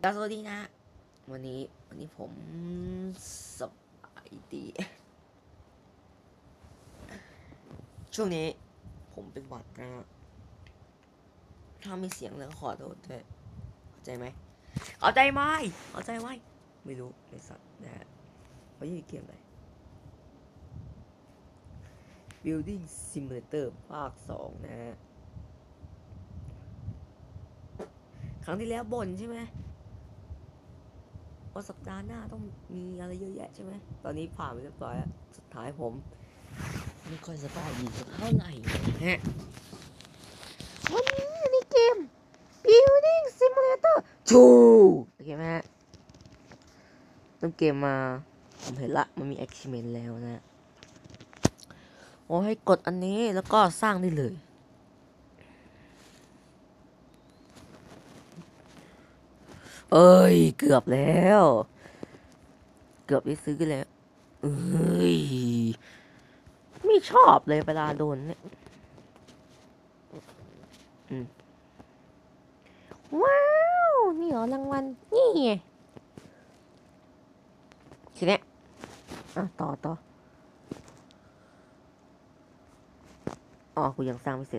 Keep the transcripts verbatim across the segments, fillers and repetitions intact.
ก็สวัสดีนะวันนี้วันนี้ผมสบายดีช่วงนี้ผมเป็นหวัดนะถ้ามีเสียงแล้วขอโทษด้วยเข้าใจไหมเข้าใจไหมเข้าใจไหมไม่รู้ไอ้สัตว์นะฮะเขาอยู่เกมอะไร Building Simulator ภาคสองนะฮะครั้งที่แล้วบ่นใช่ไหมว่าสัปดาห์หน้าต้องมีอะไรเยอะแยะใช่ไหมตอนนี้ผ่านไปเรียบร้อยแล้วสุดท้ายผมไม่ค่อยสบายดีสักเท่าไหร่ฮะวันนี้ในเกม Building Simulator ทูโอเคไหมฮะต้นเกมมาผมเห็นละมันมี achievement แล้วนะโอ้ให้กดอันนี้แล้วก็สร้างได้เลยเอ้ยเกือบแล้วเกือบได้ซื้อแล้วเอ้ยไม่ชอบเลยเวลาโดนเนี่ยว้าวนี่เหรอรางวัลนี่ไงทีนี้อ่ะต่อต่ออ๋อกูยังสร้างไม่เสร็จ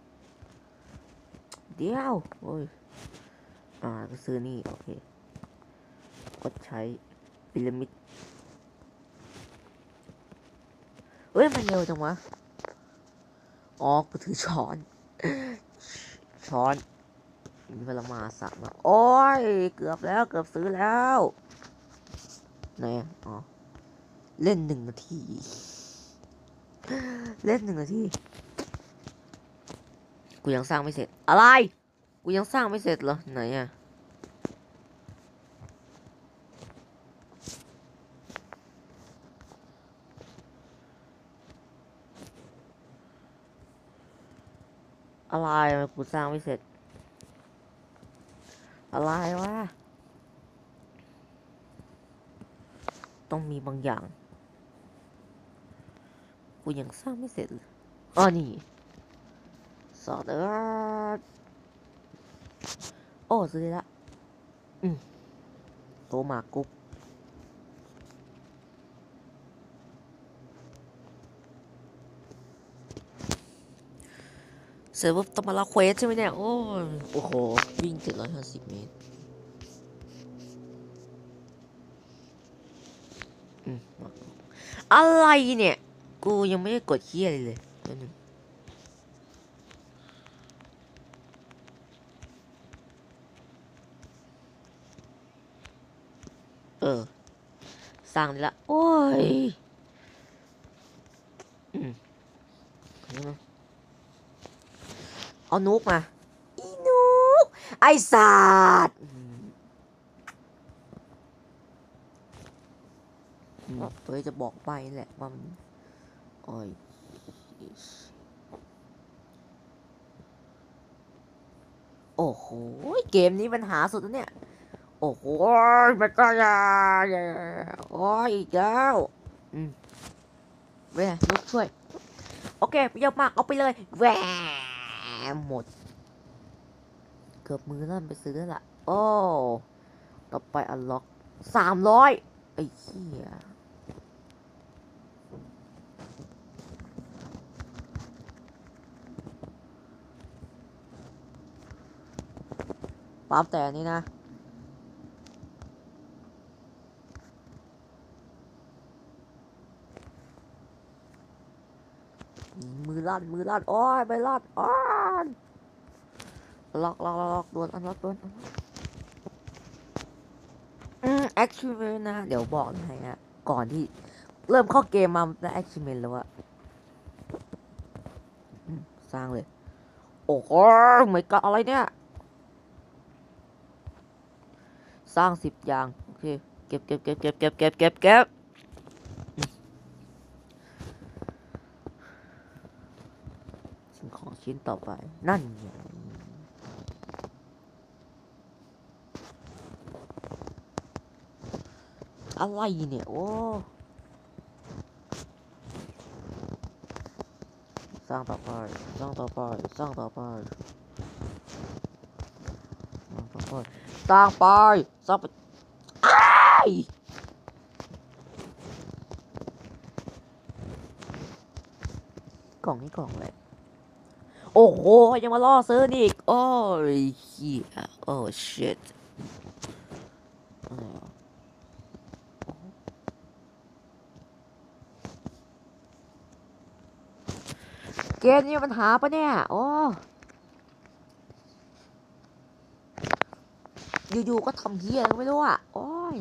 เดี๋ยวโอ้ยอ่าก็ซื้อนี่โอเคกดใช้พีระมิดเอ้ยมันเร็วจังวะอ๋อกูถือช้อนช้อนมีพลมาสามโอ้ยเกือบแล้วเกือบซื้อแล้วไหนอ๋อเล่นหนึ่งนาทีเล่นหนึ่งนาทีกูยังสร้างไม่เสร็จอะไรกูยังสร้างไม่เสร็จเหรอไหนอะอะไรกูสร้างไม่เสร็จอะไรวะต้องมีบางอย่างกูยังสร้างไม่เสร็จเลยอ๋อนี่สอดเออโอ้ซื้อละอืมโตมากุ๊บเสร็จปุ๊บต้องมาละเควสใช่ไหมเนี่ยโอ้โอ้โหวิ่งเจ็ดร้อยห้าสิบเมตรอืมอะไรเนี่ยกูยังไม่ได้กดเคี้ยอะไรเลยตัวนึงเออสร้างได้ละโอ้ยอืมเอานุกมาอีนุกไอสัตว์ตัวจะบอกไปแหละว่ามันโอ้ยโอ้โหเกมนี้ปัญหาสุดแล้วเนี่ยโอ้โหมันก็ยาโอ้ยอีกแล้วอืมเว้ยนุกช่วยโอเคเยอะมากเอาไปเลยแหวหมดเกือบมือนั่นไปซื้อแล้วล่ะโอ้ต่อไปอันล็อกสามร้อยไอ้เหี้ยปั๊มแต่นี้นะมือลั่นมือลั่นโอ้ยไปลั่นอ้อนล็อกล็อกล็อกโดนอันล็อกโดนอืมแอคชิเมนนะเดี๋ยวบอกให้ฮะก่อนที่เริ่มเข้าเกมมาได้แอคชิเมนแล้วอะสร้างเลยโอ้โหไม่กะอะไรเนี่ยสร้างสิบอย่างโอเคเก็บเก็บเก็บเก็บเก็บเก็บเก็บเก็บสิ่งของชิ้นต่อไปนั่นไงอะไรเนี่ยโอ้สร้างต่อไปสร้างต่อไปสร้างต่อไปสร้างต่อไปสร้างไปสร้างไปอ้ายกล่องนี้กล่องเลยโอ้โหยังมาล่อซื้อนี่อีกโอ้ยเฮียโอ้ shit เกมนี้มีปัญหาปะเนี่ยโอ้อยู่ๆก็ทำเฮียอะไรไม่รู้อ่ะโอ้ย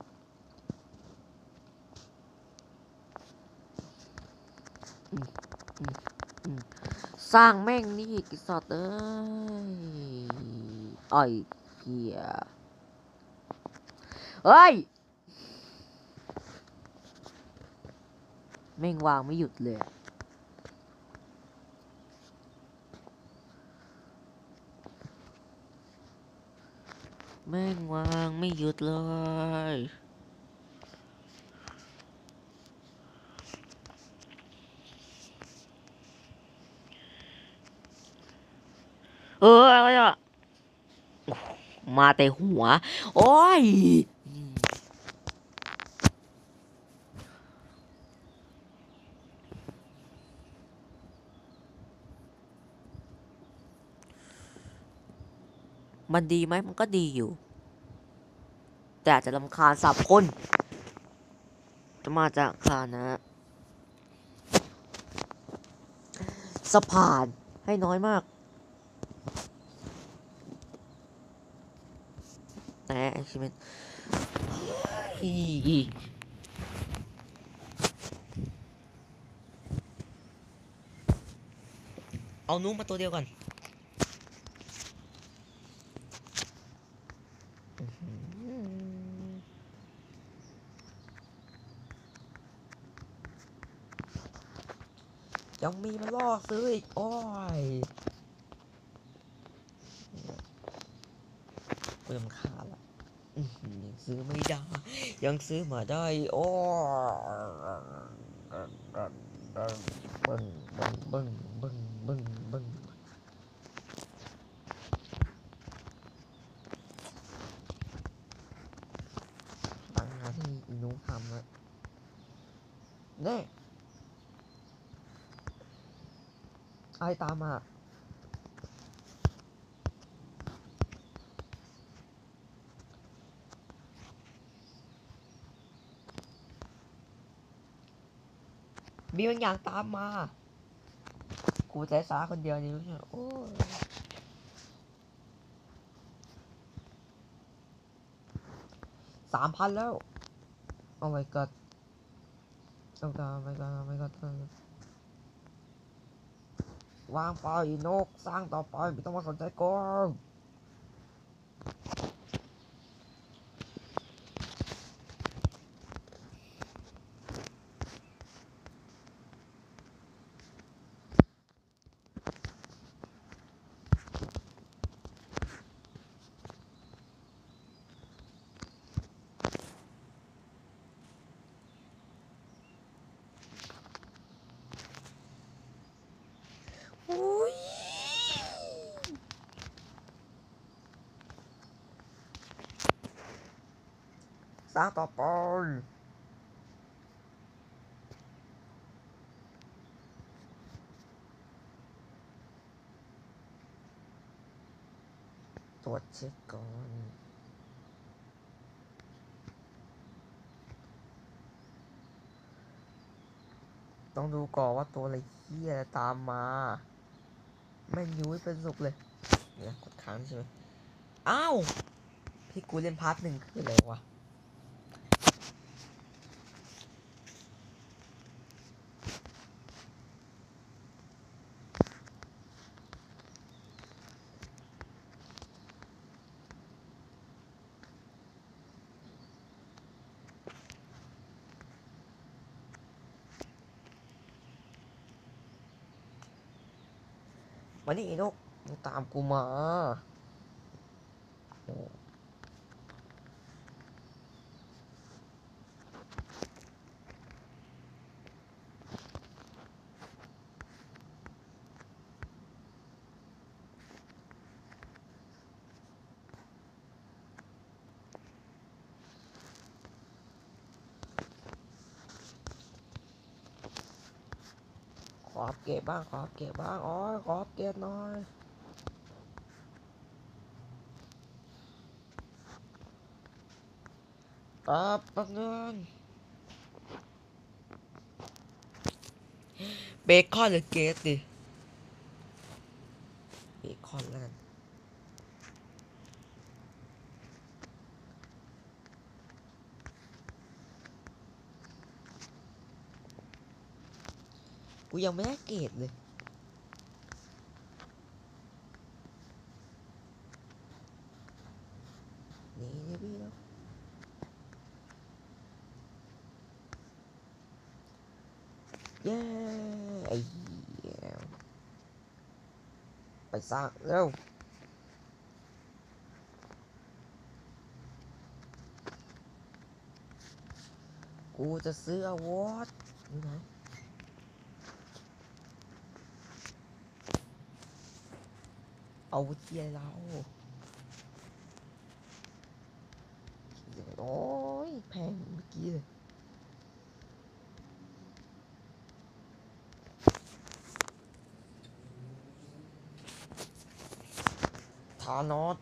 สร้างแม่งนี่กิสัตว์เอ้ยไอ้เฮียเฮ้ยแม่งวางไม่หยุดเลยแม่งวางไม่หยุดเลยเอออะไรอ่ะมาแต่หัวโอ้ยมันดีไหมมันก็ดีอยู่แต่อาจจะรำคาญสับคนจะมาจากคานะสะพานให้น้อยมากแต่ใช่ไหมเอานุ้งมาตัวเดียวกันยังมีมาล่อซื้ออีกโอ้ยเริ่มขาดละยังซื้อไม่ได้ยังซื้อมาได้โอ้บึ้งบึ้งบึ้งบึ้งบึ้งบึ้งบางงานที่อีนุ้งทำอะแน่ไอ้ตามมามีบางอย่างตามมากูใจสาคนเดียวนี่ไม่ใช่โอ้สามพันแล้วโอ้ my god โอ้ god my god my god วางไปนกสร้างต่อไปไม่ต้องมาสนใจกูอุ้ยสร้างต่อไปตรวจเช็คก่อนต้องดูก่อนว่าตัวอะไรเฮียตามมาแม่งยุ้ยเป็นสุกเลยเนี่ยกดค้างใช่ไหมอ้าวพี่กูเล่นพาร์ทหนึ่งคืออะไรวะวันนี้ไอ้นกมึงตามกูมาโอ้ออัปเกรดบ้างขออัปเกรดบ้างอ๋อขออัปเกรดหน่อยครับแป๊บนึงเบคอนหรือเกสดิเบคอนแล้วกันกูยังไม่ได้เกรดเลยนี่เนี่ยพี่แล้วเย้ไอ้เหี้ยไปสร้างเร็วกูจะซื้ออวอร์ดนี่นะเอาเทียเราโอ้ยแพงเมื่อกี้เลยทานอส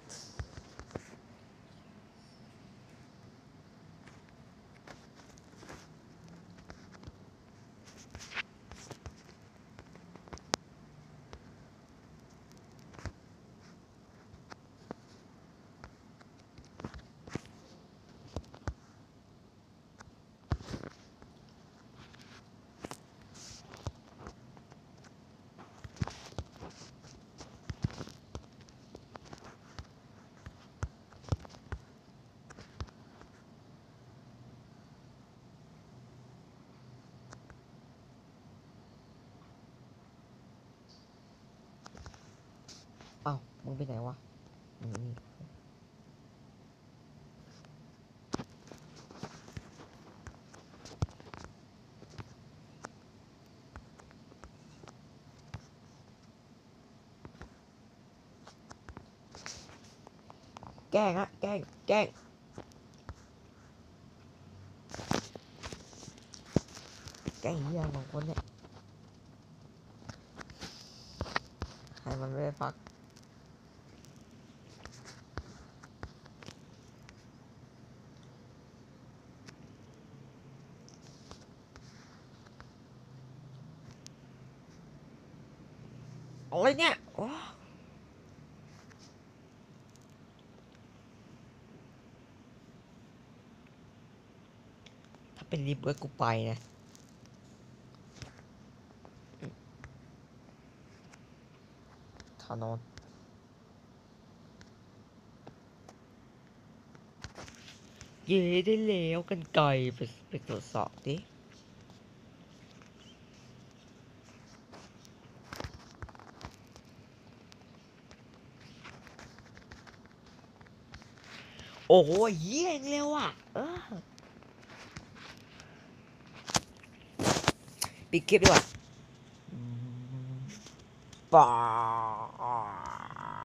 อ้าวมึงไปไหนวะมึงนี่แกล้งฮะแกล้งแกล้งแกล้งเหี้ยของคนเนี่ยให้มันไม่ได้พักอะไรเนี่ยโอ้ถ้าเป็นรีเบิร์ตกูไปนะทานอสเย่ได้แล้วกันไกลไปไปตรวจสอบดิโอ้โหเยี่ยงเร็วอ่ะเออปิดคลิปดีกว่าป่า